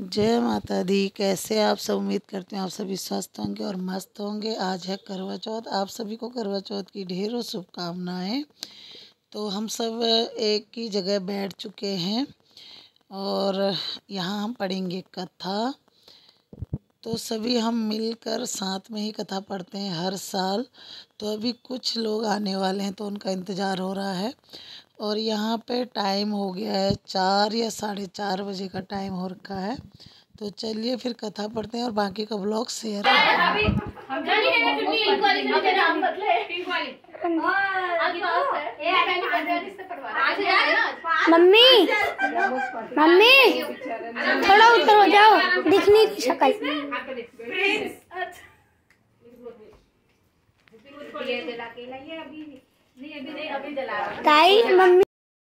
जय माता दी। कैसे आप सब? उम्मीद करते हैं आप सभी स्वस्थ होंगे और मस्त होंगे। आज है करवा चौथ। आप सभी को करवा चौथ की ढेरों शुभकामनाएं। तो हम सब एक ही जगह बैठ चुके हैं और यहाँ हम पढ़ेंगे कथा। तो सभी हम मिलकर साथ में ही कथा पढ़ते हैं हर साल। तो अभी कुछ लोग आने वाले हैं तो उनका इंतज़ार हो रहा है। और यहाँ पे टाइम हो गया है 4 या 4:30 बजे का टाइम हो रखा है। तो चलिए फिर कथा पढ़ते हैं और बाकी का ब्लॉग शेयर करते हैं। मम्मी मम्मी थोड़ा ऊपर हो जाओ, दिखने की शक्ल। ताई मम्मी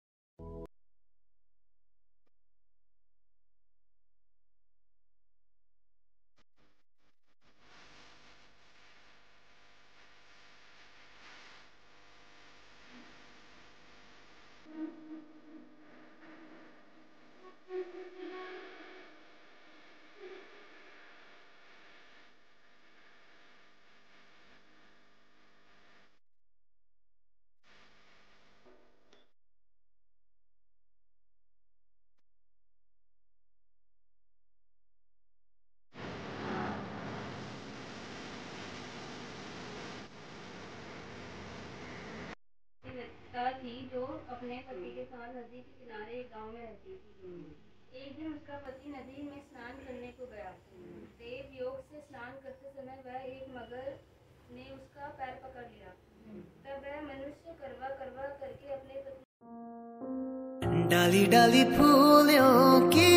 थी जो अपने पति के साथ नदी के किनारे एक गांव में रहती थी। एक दिन उसका पति नदी में स्नान करने को गया। देव योग से स्नान करते समय वह एक मगर ने उसका पैर पकड़ लिया। तब वह मनुष्य करवा करवा करके अपने पति डाली डाली फूलों की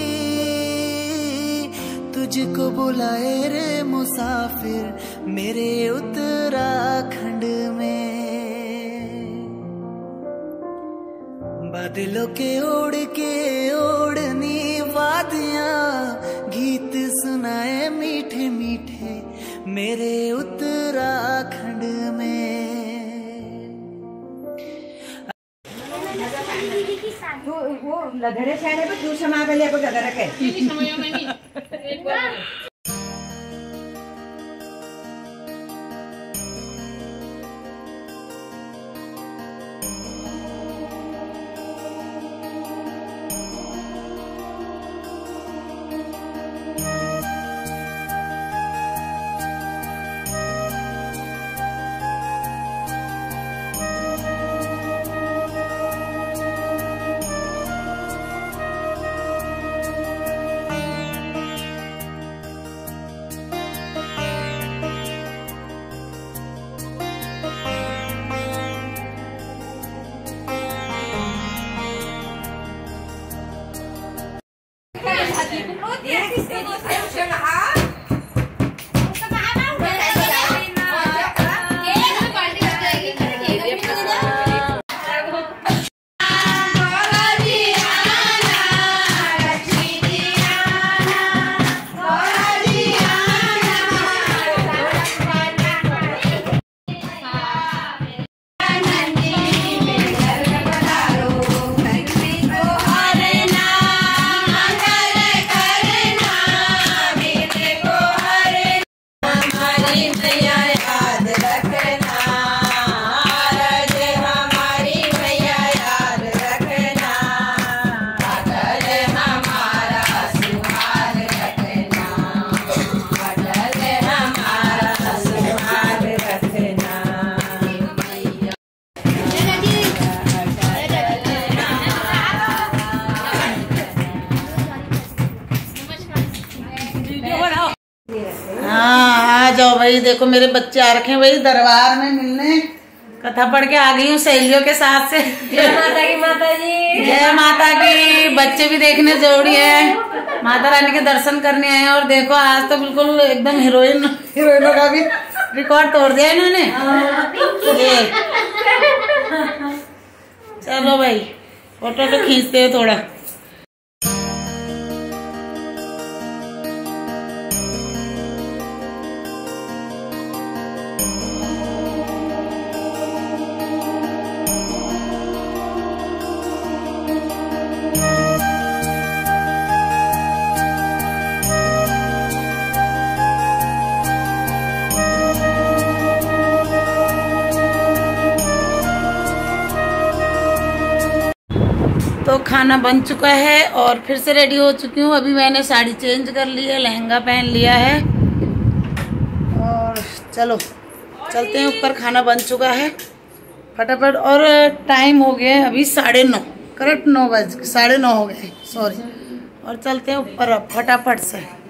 तुझको बुलाए रे मुसाफिर मेरे उत्तराखंड में। बादलों के ओढ़ के ओढ़नी वादियां गीत सुनाए मीठे मीठे मेरे उत्तराखंड में। वो लधरे शाने पे तू समा पे ले को गदर के हाँ, आ जाओ भाई। देखो मेरे बच्चे आ रखे हैं भाई दरबार में मिलने। कथा पढ़ के आ गई हूँ सहेलियों के साथ से। जय माता की माता जी। जय माता की। बच्चे भी देखने जरूरी है। माता रानी के दर्शन करने आए हैं। और देखो आज तो बिल्कुल एकदम हीरोइनों का भी रिकॉर्ड तोड़ दिया इन्होंने। ये चलो भाई फोटो तो खींचते हो थोड़ा। खाना बन चुका है और फिर से रेडी हो चुकी हूँ। अभी मैंने साड़ी चेंज कर ली है, लहंगा पहन लिया है और चलो चलते हैं ऊपर। खाना बन चुका है फटाफट और टाइम हो गया है अभी 9:30, करेक्ट 9 बज 9:30 हो गए, सॉरी। और चलते हैं ऊपर अब फटाफट से।